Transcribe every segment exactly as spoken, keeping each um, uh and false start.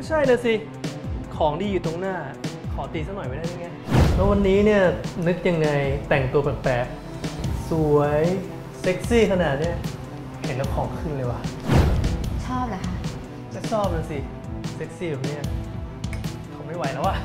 ใช่เลยสิของดีอยู่ตรงหน้าขอตีสักหน่อยไม่ได้ยังไงแล้ววันนี้เนี่ยนึกยังไงแต่งตัวแปลกๆสวยเซ็กซี่ขนาดเนี้ยเห็นแล้วของขึ้นเลยว่ะชอบเหรอคะจะชอบเลยสิเซ็กซี่แบบนี้เขาไม่ไหวแล้วว่ะ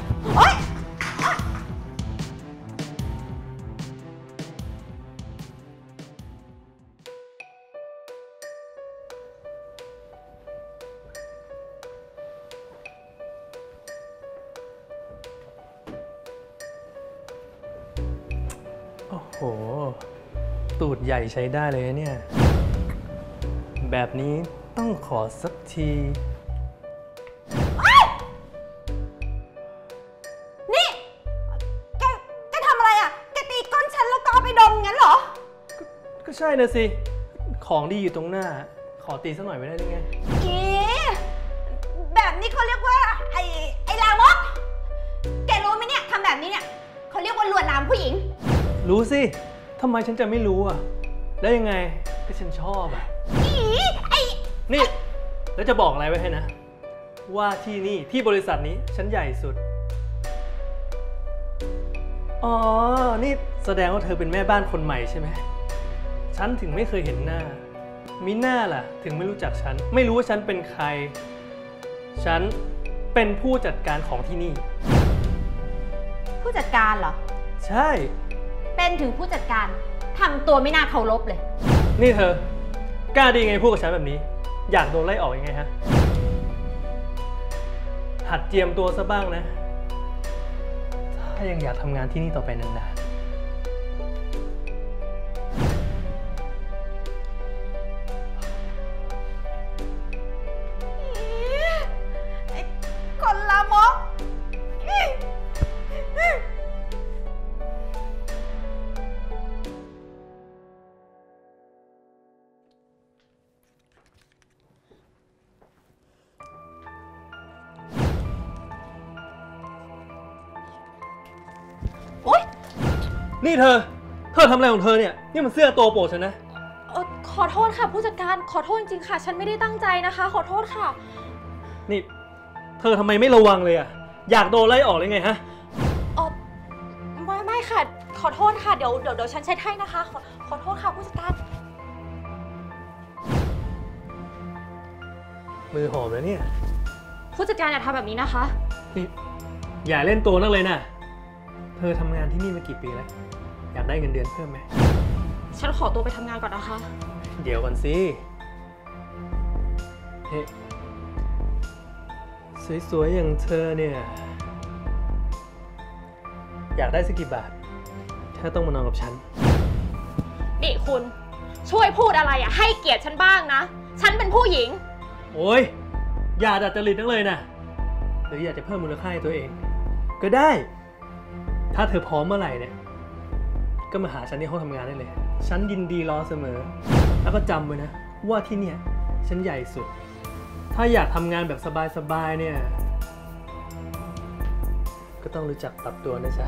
โอ้โหตูดใหญ่ใช้ได้เลยเนี่ยแบบนี้ต้องขอสักทีนี่แกแกทำอะไรอ่ะแกตีก้นฉันแล้วก็เอาไปดมงั้นเหรอก็ใช่นะสิของดีอยู่ตรงหน้าขอตีสักหน่อยไม่ได้ยังไงอีแบบนี้เขาเรียกว่าไอ้ไอ้ลามกแกรู้ไหมเนี่ยทำแบบนี้เนี่ยเขาเรียกว่าลวนลามผู้หญิงรู้สิทำไมฉันจะไม่รู้อ่ะแล้วยังไงก็ฉันชอบอ่ะอีไอ้นี่แล้วจะบอกอะไรไว้ให้นะว่าที่นี่ที่บริษัทนี้ฉันใหญ่สุดอ๋อนี่แสดงว่าเธอเป็นแม่บ้านคนใหม่ใช่ไหมฉันถึงไม่เคยเห็นหน้ามีหน้าล่ะถึงไม่รู้จักฉันไม่รู้ว่าฉันเป็นใครฉันเป็นผู้จัดการของที่นี่ผู้จัดการเหรอใช่เป็นถึงผู้จัดการทำตัวไม่น่าเคารพเลยนี่เธอกล้าดีไงพูดกับฉันแบบนี้อยากโดนไล่ออกยังไงฮะหัดเจียมตัวซะบ้างนะถ้ายังอยากทำงานที่นี่ต่อไปนานๆไอ้คนลามกนี่เธอเธอทำอะไรของเธอเนี่ยนี่มันเสื้อตัวโปรดฉันนะเออขอโทษค่ะผู้จัดการขอโทษจริงๆค่ะฉันไม่ได้ตั้งใจนะคะขอโทษค่ะนี่เธอทำไมไม่ระวังเลยอะอยากโดนไล่ออกเลยไงฮะอ๋อไม่ไม่ค่ะขอโทษค่ะเดี๋ยวเดี๋ยวเดี๋ยวฉันเช็ดให้นะคะขอขอโทษค่ะผู้จัดการมือหอมแล้วเนี่ยผู้จัดการอย่าทำแบบนี้นะคะนี่อย่าเล่นตัวนักเลยนะเธอทำงานที่นี่มากี่ปีแล้วอยากได้เงินเดือนเพิ่มไหมฉันขอตัวไปทำงานก่อนนะคะเดี๋ยวก่อนสิเฮ้สวยๆอย่างเธอเนี่ยอยากได้สักกี่บาทถ้าต้องมานอนกับฉันนี่คุณช่วยพูดอะไรอ่ะให้เกียรติฉันบ้างนะฉันเป็นผู้หญิงโอ้ยอย่าดัดจริตนักเลยนะหรืออยากจะเพิ่มมูลค่าให้ตัวเองก็ได้ถ้าเธอพร้อมเมื่อไหร่เนี่ยก็มาหาฉันที่ห้องทำงานได้เลยฉันยินดีรอเสมอแล้วก็จำไว้นะว่าที่เนี่ยฉันใหญ่สุดถ้าอยากทำงานแบบสบายๆเนี่ยก็ต้องรู้จักปรับตัวนะจ๊ะ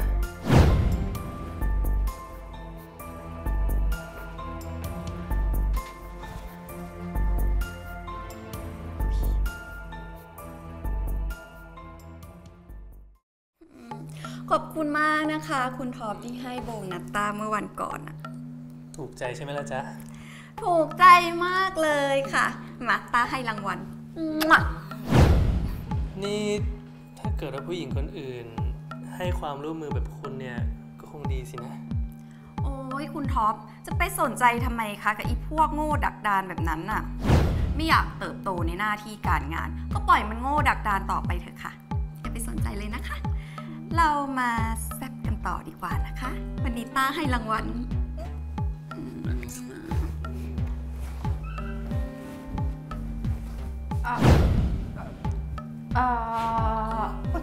ขอบคุณมากนะคะคุณท็อปที่ให้โบนัสต้าเมื่อวันก่อนอะถูกใจใช่ไหมล่ะจ๊ะถูกใจมากเลยค่ะมาต้าให้รางวัลนี่ถ้าเกิดว่าผู้หญิงคนอื่นให้ความร่วมมือแบบคุณเนี่ยก็คงดีสินะโอ้ยคุณท็อปจะไปสนใจทำไมคะกับอีพวกโง่ดักดานแบบนั้นน่ะไม่อยากเติบโตในหน้าที่การงานก็ปล่อยมันโง่ดักดานต่อไปเถอะค่ะอย่าไปสนใจเลยนะคะเรามาแซ่บกันต่อดีกว่านะคะวันนี้ต้าให้รางวัลเอ่อเอ่อ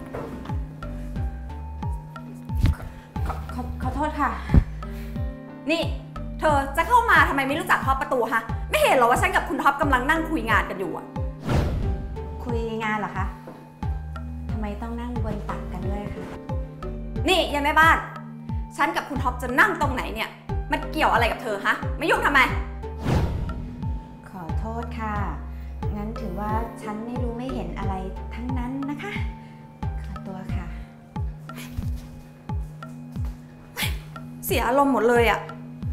ขอขอขอโทษค่ะนี่เธอจะเข้ามาทำไมไม่รู้จักเคาะประตูฮะไม่เห็นหรอว่าฉันกับคุณท็อปกำลังนั่งคุยงานกันอยู่อะคุยงานเหรอคะทำไมต้องนั่งบนตักกันด้วยคะนี่ยายแม่บ้านฉันกับคุณท็อปจะนั่งตรงไหนเนี่ยมันเกี่ยวอะไรกับเธอฮะไม่ยุ่งทำไมขอโทษค่ะงั้นถือว่าฉันไม่รู้ไม่เห็นอะไรทั้งนั้นนะคะ ขอตัวค่ะเสียอารมณ์หมดเลยอะ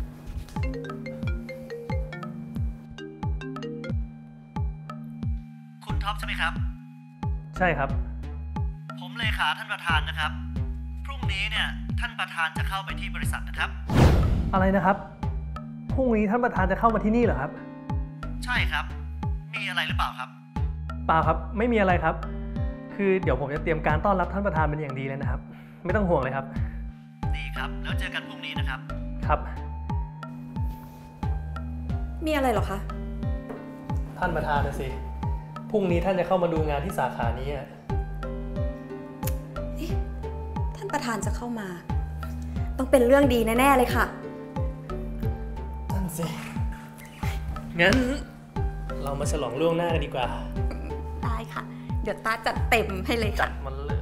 คุณท็อปใช่ไหมครับใช่ครับผมเลขาท่านประธานนะครับ พรุ่งนี้เนี่ยท่านประธานจะเข้าไปที่บริษัทนะครับอะไรนะครับ พรุ่งนี้ท่านประธานจะเข้ามาที่นี่เหรอครับใช่ครับ มีอะไรหรือเปล่าครับเปล่าครับ ไม่มีอะไรครับ คือเดี๋ยวผมจะเตรียมการต้อนรับท่านประธานเป็นอย่างดีเลยนะครับ ไม่ต้องห่วงเลยครับดีครับ แล้วเจอกันพรุ่งนี้นะครับครับมีอะไรเหรอคะท่านประธานนะสิ พรุ่งนี้ท่านจะเข้ามาดูงานที่สาขานี้อะท่านประธานจะเข้ามา ต้องเป็นเรื่องดีแน่ๆเลยค่ะนั่นสิ งั้นเรามาฉลองล่วงหน้ากันดีกว่าได้ค่ะ เดี๋ยวตาจัดเต็มให้เลยค่ะมันเลย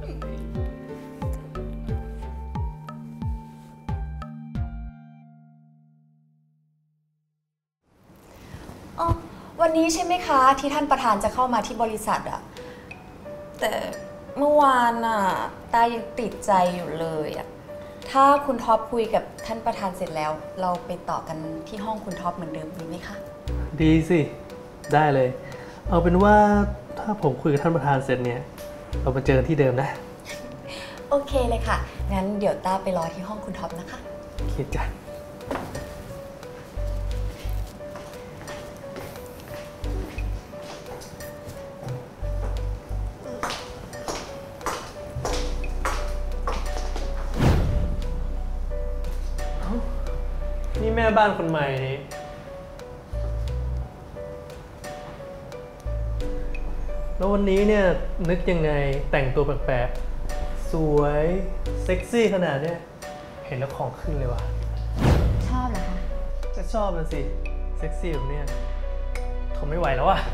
อ๋อวันนี้ใช่ไหมคะที่ท่านประธานจะเข้ามาที่บริษัทอะแต่เมื่อวานอะตายังติดใจอยู่เลยอะถ้าคุณท็อปคุยกับท่านประธานเสร็จแล้ว เราไปต่อกันที่ห้องคุณท็อปเหมือนเดิมดีไหมคะดีสิ ได้เลย เอาเป็นว่าถ้าผมคุยกับท่านประธานเสร็จเนี่ย เรามาเจอกันที่เดิมนะโอเคเลยค่ะ งั้นเดี๋ยวต้าไปรอที่ห้องคุณท็อปนะคะโอเคจ้ะ นี่แม่บ้านคนใหม่นี่ แล้ววันนี้เนี่ยนึกยังไงแต่งตัวแปลกๆ สวยเซ็กซี่ขนาดเนี้ยเห็นแล้วของขึ้นเลยว่ะชอบเหรอคะก็ชอบนะสิ เซ็กซี่แบบเนี้ยทนไม่ไหวแล้วอ่ะ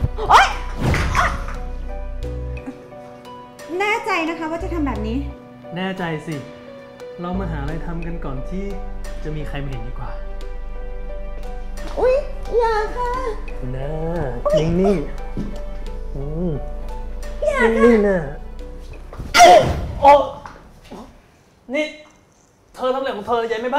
แน่ใจนะคะว่าจะทำแบบนี้แน่ใจสิ เรามาหาอะไรทำกันก่อนที่จะมีใครมาเห็นดีกว่าอุ๊ย อย่าค่ะน่านิ่งนิ่งอืมนิ่งนิ่งนะโอ้นี่ เธอทำอะไรของเธอยายแม่บ้าน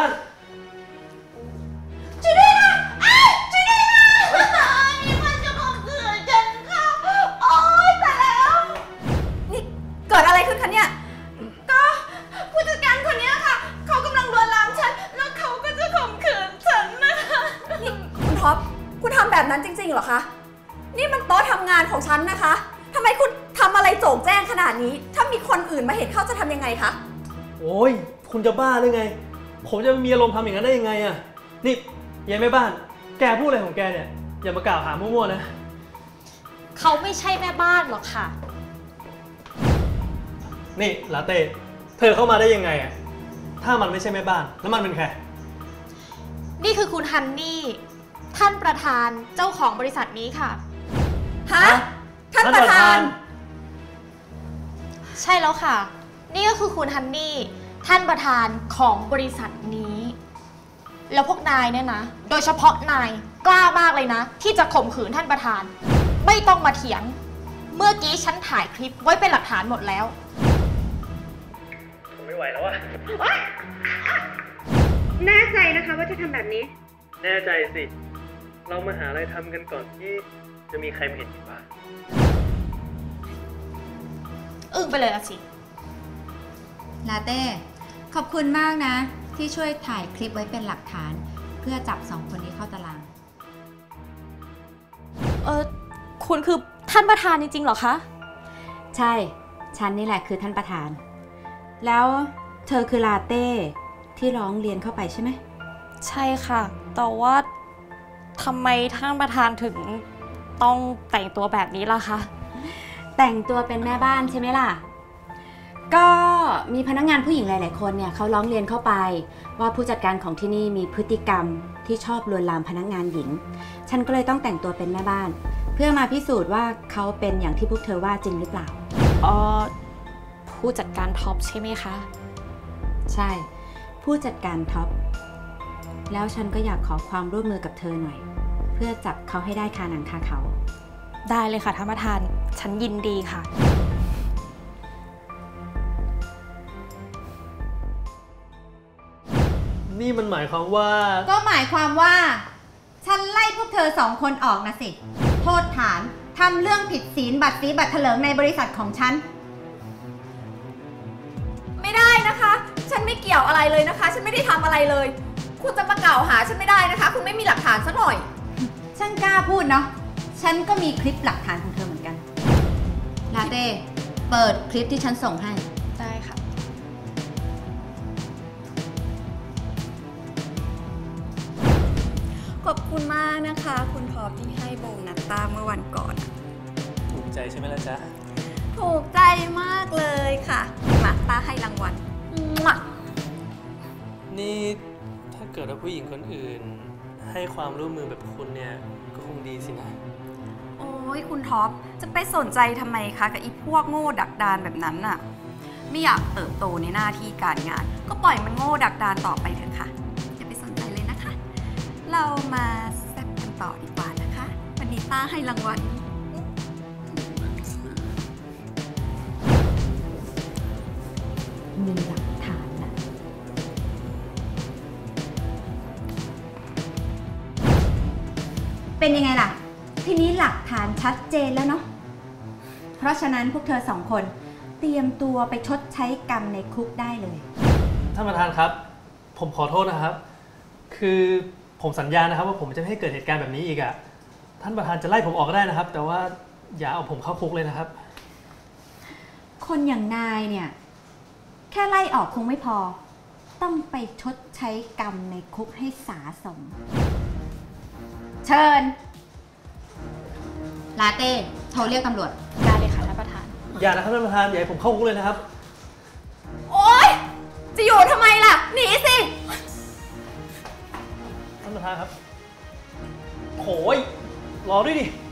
ช่วยด้วยค่ะอ้าวช่วยด้วยค่ะมีคนจะข่มขืนฉันค่ะ โอ๊ยตายแล้วนี่เกิดอะไรขึ้นคะเนี่ยก็ผู้จัดการคนนี้ค่ะ เขากำลังลวนลามฉัน แล้วเขาก็จะข่มขืนฉันนะคะนี่คุณท็อป คุณทำแบบนั้นจริงๆเหรอคะ นี่มันโต๊ะทำงานของฉันนะคะทำไมคุณทำอะไรโจ่งแจ้งขนาดนี้ ถ้ามีคนอื่นมาเห็นเข้าจะทำยังไงคะโอ้ย คุณจะบ้าหรือไง ผมจะมีอารมณ์ทำอย่างนั้นได้ยังไงอะนี่ยายแม่บ้าน แกพูดอะไรของแกเนี่ย อย่ามากล่าวหามั่วๆนะเขาไม่ใช่แม่บ้านหรอกค่ะนี่ลาเต้ เธอเข้ามาได้ยังไงอะถ้ามันไม่ใช่แม่บ้าน แล้วมันเป็นใครนี่คือคุณฮันนี่ ท่านประธานเจ้าของบริษัทนี้ค่ะฮะ ท่านประธานใช่แล้วค่ะ นี่ก็คือคุณฮันนี่ ท่านประธานของบริษัทนี้ แล้วพวกนายเนี่ยนะ โดยเฉพาะนายกล้ามากเลยนะ ที่จะข่มขืนท่านประธาน ไม่ต้องมาเถียง เมื่อกี้ฉันถ่ายคลิปไว้เป็นหลักฐานหมดแล้วผมไม่ไหวแล้วอะแน่ใจนะคะว่าจะทำแบบนี้แน่ใจสิ เรามาหาอะไรทำกันก่อนที่จะมีใครมาเห็นดีกว่าอึ้งไปเลยอะสิลาเต้ ขอบคุณมากนะ ที่ช่วยถ่ายคลิปไว้เป็นหลักฐาน เพื่อจับสองคนนี้เข้าตารางเออคุณคือท่านประธานจริงๆเหรอคะใช่ ฉันนี่แหละคือท่านประธาน แล้วเธอคือลาเต้ที่ร้องเรียนเข้าไปใช่ไหมใช่ค่ะ แต่ว่าทำไมท่านประธานถึงต้องแต่งตัวแบบนี้ล่ะคะแต่งตัวเป็นแม่บ้านใช่ไหมล่ะ ก็มีพนักงานผู้หญิงหลาย ๆ คนเนี่ยเขาร้องเรียนเข้าไป ว่าผู้จัดการของที่นี่มีพฤติกรรมที่ชอบลวนลามพนักงานหญิง ฉันก็เลยต้องแต่งตัวเป็นแม่บ้าน เพื่อมาพิสูจน์ว่าเขาเป็นอย่างที่พวกเธอว่าจริงหรือเปล่าอ๋อ ผู้จัดการท็อปใช่ไหมคะใช่ ผู้จัดการท็อป แล้วฉันก็อยากขอความร่วมมือกับเธอหน่อย เพื่อจับเขาให้ได้คาหนังคาเขาได้เลยค่ะท่านประธานฉันยินดีค่ะนี่มันหมายความว่าก็หมายความว่า ฉันไล่พวกเธอสองคนออกนะสิ โทษฐานทำเรื่องผิดศีลบัตรสีบัตรเถลิงในบริษัทของฉันไม่ได้นะคะ ฉันไม่เกี่ยวอะไรเลยนะคะ ฉันไม่ได้ทำอะไรเลย คุณจะมากล่าวหาฉันไม่ได้นะคะ คุณไม่มีหลักฐานซะหน่อยฉันกล้าพูดเนาะ ฉันก็มีคลิปหลักฐานของเธอเหมือนกัน ลาเต้ เปิดคลิปที่ฉันส่งให้ได้ค่ะขอบคุณมากนะคะ คุณท็อปที่ให้โบนัสต้าเมื่อวันก่อนถูกใจใช่ไหมล่ะจ๊ะถูกใจมากเลยค่ะ มาต้าให้รางวัลมั่วนี่ถ้าเกิดว่าผู้หญิงคนอื่น ให้ความร่วมมือแบบคุณเนี่ยก็คงดีสินะโอ้ยคุณท็อปจะไปสนใจทำไมคะกับอีพวกโง่ดักดานแบบนั้นน่ะ ไม่อยากเติบโตในหน้าที่การงาน ก็ปล่อยมันโง่ดักดานต่อไปเถอะค่ะอย่าไปสนใจเลยนะคะ เรามาแซ่บกันต่อดีกว่านะคะวันนี้ต้าให้รางวัลมีหลักฐานนะเป็นยังไงล่ะ ทีนี้หลักฐานชัดเจนแล้วเนาะ เพราะฉะนั้นพวกเธอสองคนเตรียมตัวไปชดใช้กรรมในคุกได้เลยท่านประธานครับ ผมขอโทษนะครับ คือผมสัญญานะครับว่าผมจะไม่ให้เกิดเหตุการณ์แบบนี้อีกอะท่านประธานจะไล่ผมออกก็ได้นะครับ แต่ว่าอย่าเอาผมเข้าคุกเลยนะครับคนอย่างนายเนี่ย แค่ไล่ออกคงไม่พอ ต้องไปชดใช้กรรมในคุกให้สาสม เชิญลาเต้ โทรเรียกตำรวจได้เลยค่ะท่านประธานอย่านะครับท่านประธานอย่าให้ผมเข้าคุกเลยนะครับโอ๊ยจะอยู่ทำไมล่ะหนีสิท่านประธานครับโหยรอด้วยดิ